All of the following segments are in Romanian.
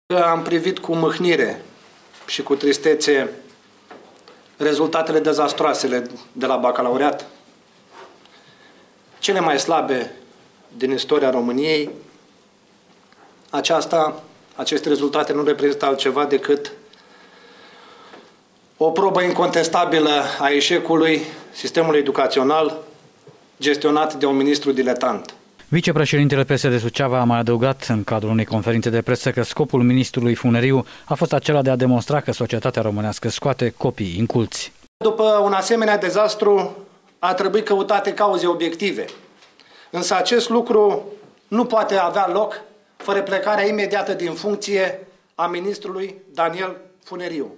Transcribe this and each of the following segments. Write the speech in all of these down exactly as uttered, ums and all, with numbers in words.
Am privit cu mâhnire și cu tristețe rezultatele dezastroase de la bacalaureat, cele mai slabe din istoria României. Aceasta, aceste rezultate nu reprezintă altceva decât o probă incontestabilă a eșecului sistemului educațional gestionat de un ministru diletant. Vicepreședintele P S D Suceava a mai adăugat în cadrul unei conferințe de presă că scopul ministrului Funeriu a fost acela de a demonstra că societatea românească scoate copiii inculți. După un asemenea dezastru a trebuit căutate cauze obiective, însă acest lucru nu poate avea loc fără plecarea imediată din funcție a ministrului Daniel Funeriu.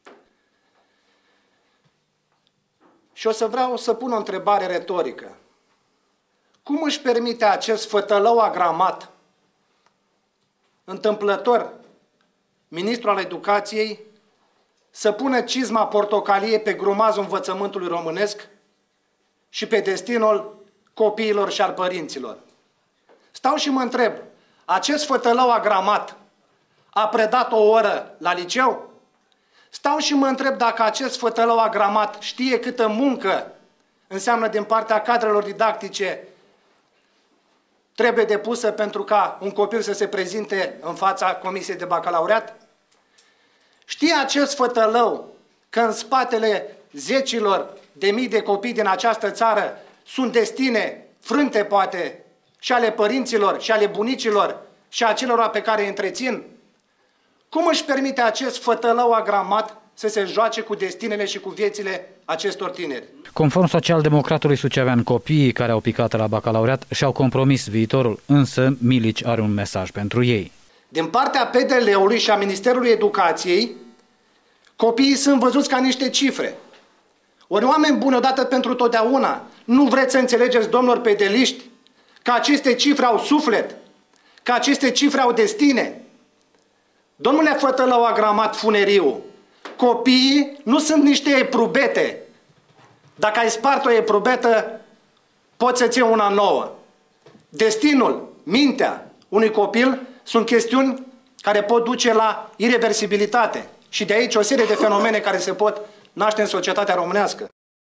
Și o să vreau să pun o întrebare retorică. Cum își permite acest fătălău agramat, întâmplător, ministrul al educației, să pună cizma portocalie pe grumazul învățământului românesc și pe destinul copiilor și al părinților? Stau și mă întreb, acest fătălău agramat a predat o oră la liceu? Stau și mă întreb dacă acest fătălău agramat știe câtă muncă înseamnă din partea cadrelor didactice trebuie depusă pentru ca un copil să se prezinte în fața comisiei de bacalaureat? Știe acest fătălău că în spatele zecilor de mii de copii din această țară sunt destine frânte, poate, și ale părinților, și ale bunicilor, și a celor pe care îi întrețin? Cum își permite acest fătălău agramat să se joace cu destinele și cu viețile acestor tineri? Conform social-democratului sucevean, copiii care au picat la bacalaureat și-au compromis viitorul, însă Milici are un mesaj pentru ei. Din partea P D L-ului și a Ministerului Educației, copiii sunt văzuți ca niște cifre. Ori, oameni buni, odată pentru totdeauna, nu vreți să înțelegeți, domnilor pedeliști, că aceste cifre au suflet, că aceste cifre au destine? Domnule fătălău agramat Funeriu, copiii nu sunt niște eprubete. Dacă ai spart o eprubetă, poți să-ți iei una nouă. Destinul, mintea unui copil sunt chestiuni care pot duce la ireversibilitate. Și de aici o serie de fenomene care se pot naște în societatea românească.